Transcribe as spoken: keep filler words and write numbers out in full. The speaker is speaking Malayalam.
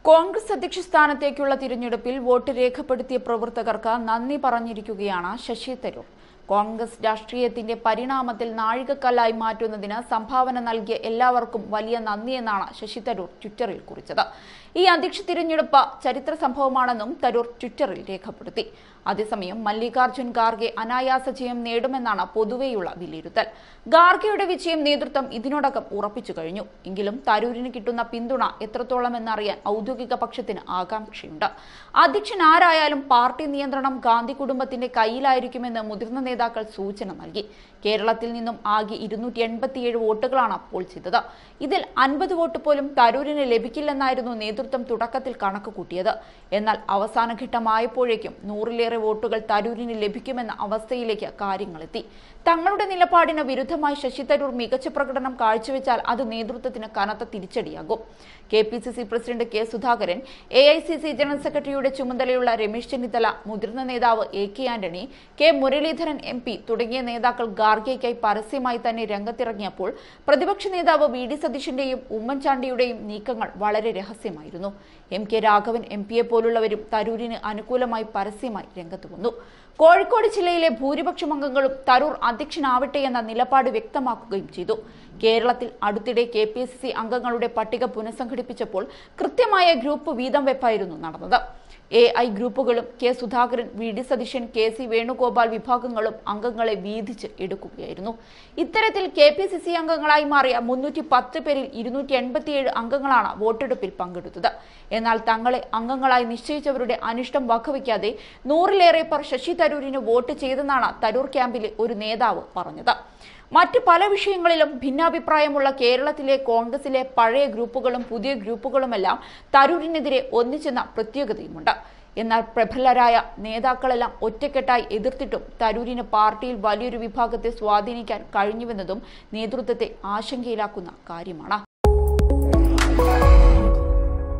കോൺഗ്രസ് അധ്യക്ഷ സ്ഥാനത്തേക്കുള്ള തിരഞ്ഞെടുപ്പിൽ വോട്ട് രേഖപ്പെടുത്തിയ പ്രവർത്തകർക്ക് നന്ദി പറഞ്ഞിരിക്കുകയാണ് ശശി തരൂർ. കോൺഗ്രസ് രാഷ്ട്രീയത്തിന്റെ പരിണാമത്തിൽ നാഴികക്കല്ലായി മാറ്റുന്നതിന് സംഭാവന നൽകിയ എല്ലാവർക്കും വലിയ നന്ദിയെന്നാണ് ശശി തരൂർ ട്വിറ്ററിൽ കുറിച്ചത്. ഈ അധ്യക്ഷ തിരഞ്ഞെടുപ്പ് ചരിത്ര സംഭവമാണെന്നും തരൂർ ട്വിറ്ററിൽ രേഖപ്പെടുത്തി. അതേസമയം മല്ലികാർജ്ജുൻ ഖാർഗെ അനായാസ ജയം നേടുമെന്നാണ് പൊതുവെയുള്ള വിലയിരുത്തൽ. ഖാർഗെയുടെ വിജയം നേതൃത്വം ഇതിനോടകം ഉറപ്പിച്ചു കഴിഞ്ഞു. എങ്കിലും തരൂരിന് കിട്ടുന്ന പിന്തുണ എത്രത്തോളമെന്നറിയാൻ ഔദ്യോഗിക പക്ഷത്തിന് ആകാംക്ഷയുണ്ട്. അധ്യക്ഷൻ ആരായാലും പാർട്ടി നിയന്ത്രണം ഗാന്ധി കുടുംബത്തിന്റെ കയ്യിലായിരിക്കുമെന്ന് മുതിർന്ന നേതാക്കൾ സൂചന നൽകി. കേരളത്തിൽ നിന്നും ആകെ ഇരുന്നൂറ്റി എൺപത്തിയേഴ് വോട്ടുകളാണ് പോൾ ചെയ്തത്. ഇതിൽ അൻപത് വോട്ട് പോലും തരൂരിന് ലഭിക്കില്ലെന്നായിരുന്നു നേതൃത്വം തുടക്കത്തിൽ കണക്ക് കൂട്ടിയത്. എന്നാൽ അവസാന ഘട്ടമായപ്പോഴേക്കും നൂറിലേറെ വോട്ടുകൾ തരൂരിന് ലഭിക്കുമെന്ന അവസ്ഥയിലേക്ക് കാര്യങ്ങളെത്തി. തങ്ങളുടെ നിലപാടിന് വിരുദ്ധമായി ശശി തരൂർ മികച്ച പ്രകടനം കാഴ്ചവെച്ചാൽ അത് നേതൃത്വത്തിന് കനത്ത തിരിച്ചടിയാകും. K P C C president K Sudhakaran, A I C C general സെക്രട്ടറിയുടെ ചുമതലയുള്ള രമേശ് ചെന്നിത്തല, മുതിർന്ന നേതാവ് A K Antony, K Muraleedharan M P തുടങ്ങിയ നേതാക്കൾ ഖാർഗെയ്ക്കായി പരസ്യമായി തന്നെ രംഗത്തിറങ്ങിയപ്പോൾ പ്രതിപക്ഷ നേതാവ് വി ഡി സതീശന്റെയും ഉമ്മൻചാണ്ടിയുടെയും നീക്കങ്ങൾ വളരെ രഹസ്യമായിരുന്നു. എം കെ രാഘവൻ എം പിയെ പോലുള്ളവരും തരൂരിന് അനുകൂലമായി പരസ്യമായി രംഗത്ത് വന്നു. കോഴിക്കോട് ജില്ലയിലെ ഭൂരിപക്ഷം അംഗങ്ങളും തരൂർ അധ്യക്ഷനാവട്ടെ എന്ന നിലപാട് വ്യക്തമാക്കുകയും ചെയ്തു. കേരളത്തിൽ അടുത്തിടെ കെ പി സി സി അംഗങ്ങളുടെ പട്ടിക പുനഃസംഘടിപ്പിച്ചപ്പോൾ കൃത്യമായ ഗ്രൂപ്പ് വീതം വെപ്പായിരുന്നു നടന്നത്. എ ഐ ഗ്രൂപ്പുകളും K Sudhakaran, V D Satheesan, K C Venugopal വിഭാഗങ്ങളും അംഗങ്ങളെ വീതിച്ച് എടുക്കുകയായിരുന്നു. ഇത്തരത്തിൽ കെ പി സി സി അംഗങ്ങളായി മാറിയ മുന്നൂറ്റി പത്ത് പേരിൽ ഇരുന്നൂറ്റി എൺപത്തിയേഴ് അംഗങ്ങളാണ് വോട്ടെടുപ്പിൽ പങ്കെടുത്തത്. എന്നാൽ തങ്ങളെ അംഗങ്ങളായി നിശ്ചയിച്ചവരുടെ അനിഷ്ടം വകവയ്ക്കാതെ നൂറിലേറെ പേർ ശശി തരൂരിന് വോട്ട് ചെയ്തെന്നാണ് തരൂർ ക്യാമ്പിലെ ഒരു നേതാവ് പറഞ്ഞത്. മറ്റ് പല വിഷയങ്ങളിലും ഭിന്നാഭിപ്രായമുള്ള കേരളത്തിലെ കോൺഗ്രസിലെ പഴയ ഗ്രൂപ്പുകളും പുതിയ ഗ്രൂപ്പുകളുമെല്ലാം തരൂരിനെതിരെ ഒന്നിച്ചെന്ന പ്രത്യേകതയുമുണ്ട്. എന്നാൽ പ്രബലരായ നേതാക്കളെല്ലാം ഒറ്റക്കെട്ടായി എതിർത്തിട്ടും തരൂരിന് പാർട്ടിയിൽ വലിയൊരു വിഭാഗത്തെ സ്വാധീനിക്കാൻ കഴിഞ്ഞുവെന്നതും നേതൃത്വത്തെ ആശങ്കയിലാക്കുന്ന കാര്യമാണ്.